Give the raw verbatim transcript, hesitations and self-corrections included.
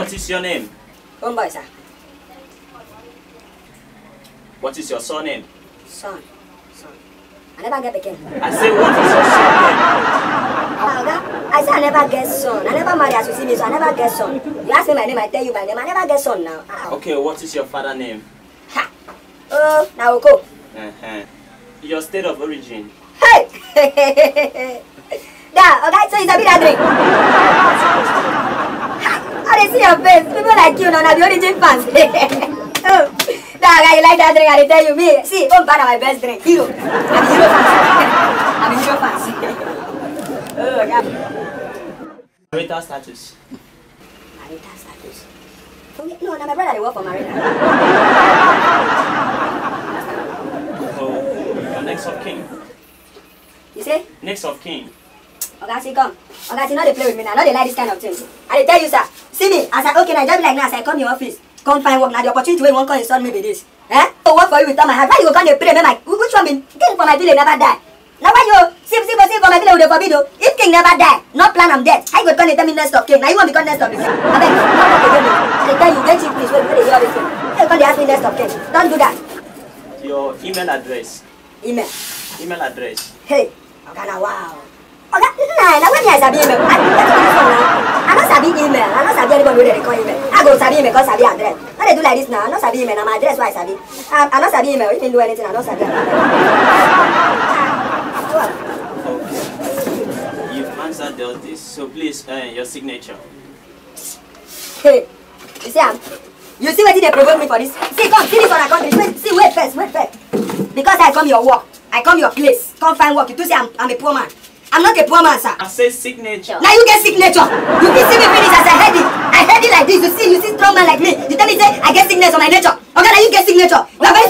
What is your name? Homeboy, sir. What is your surname? Son. Son. I never get again. I say, what is your surname? I say I never get son. I never marry as you see me, so I never get son. You ask me my name, I tell you my name. I never get son now. Ow. Okay, what is your father's name? Ha. Oh, now we'll go. Uh-huh. Your state of origin? Hey! Yeah, okay, so it's a bit of drink. I see your face. People like you now, the origin fans. Oh, that guy, you like that drink, I tell you, me. See, one part of my best drink, hero. I'm a hero fan. I'm a hero fan. Oh, God. Marital status? Marital status? No, no, my brother, they work for Marina. Oh, your next of kin? You say? Next of kin? Okay, see, come. Okay, see, not they play with me now. Not they like this kind of thing. I tell you, sir. See me. As I, okay, now, just be like now, as I come in your office. Come find work now. The opportunity where you won't come insult me with this. Eh? So work for you with all my heart. Why you go come and pray? My, which one been? King for my village never die. Now why you? See, see, see for my village with the forbid. If king never die, not plan I'm dead. I go come and tell me next of king. Now you want to become next of the king. I beg, not work again. They tell you, get it, please. Wait, wait, they hear this thing. They come, they ask me next of king. Don't do that. Your email address? Email. Email address? Hey. Okay, now wow. Okay, nah, now when I sabi email, I that's this one now. I don't sabi email. I don't sabi anybody where they call email. I go sabi email because sabi address. Now they do like this now. I don't sabi email. Now my address why I sabi. I, I don't sabi email. If you do anything, I don't sabi. Okay. You've answered all this, so please, uh, your signature. Hey, you see, I'm. You see what they provoke me for this? See, come, see this one I come. Wait, see, wait first, wait first. Because I come your work, I come your place, come find work. You do say I'm, I'm a poor man. I'm not a poor man, sir. I say signature. Now you get signature. You can see me finish as I heard it. I heard it like this. You see, you see strong man like me. You tell me say I get sickness on my nature. Okay, now you get signature. You are very